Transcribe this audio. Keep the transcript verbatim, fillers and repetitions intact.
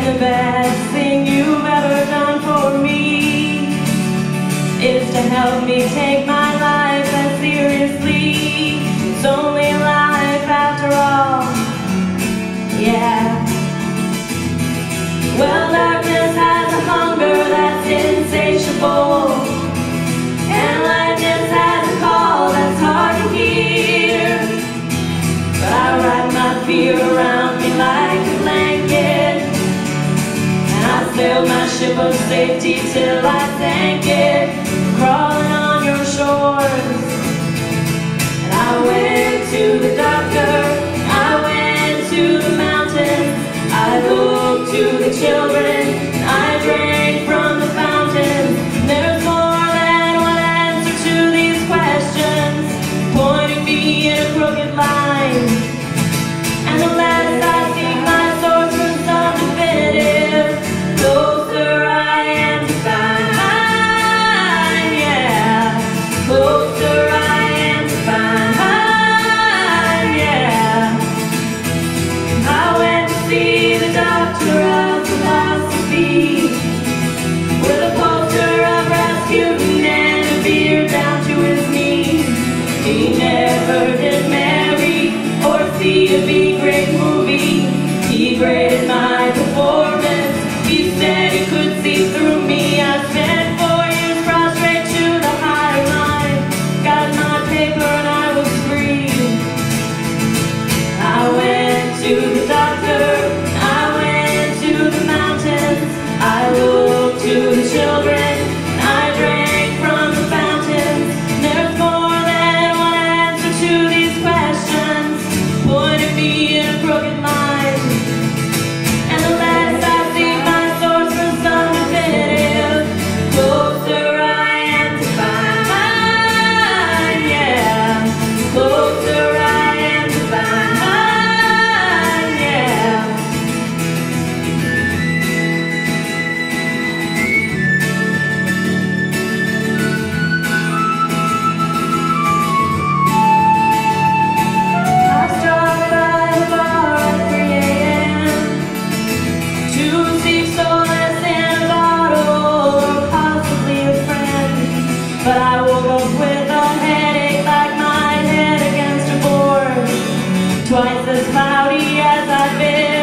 And the best thing you've ever done for me is to help me take my life as seriously. It's only life after all, yeah. Well, darkness has a hunger that's insatiable, and lightness has a call that's hard to hear. But I wrap my fear around me like a blanket, and I sailed my ship of safety till I sank it, crawling on your shores. And I went to the doctor, I went to the mountains, I looked to the children, I drank from the fountain. There's more than one answer to these questions, pointing me in a crooked line. And the less I seek my source for some definitive, closer I am to find, yeah. Closer I am to find, yeah. I went to see the doctor of philosophy, with a poster of Rasputin and a beard down to his knees. He never did marry or see a B-grade movie. He graded my performance. He said he could see through me. I spent four years prostrate to the high line, got my paper and I was free. I went to the doctor, I went to the mountains, I looked to the children, I drank from the fountains. There's more than one answer to these questions, pointing me in a crooked line. And the less I seek my source for some definitive, closer I am to find, yeah. Closer I am to find, yeah. I stopped by the bar at three A M to seek solace in a bottle or possibly a friend. But I woke up with a headache like my head against a board, twice as cloudy as I've been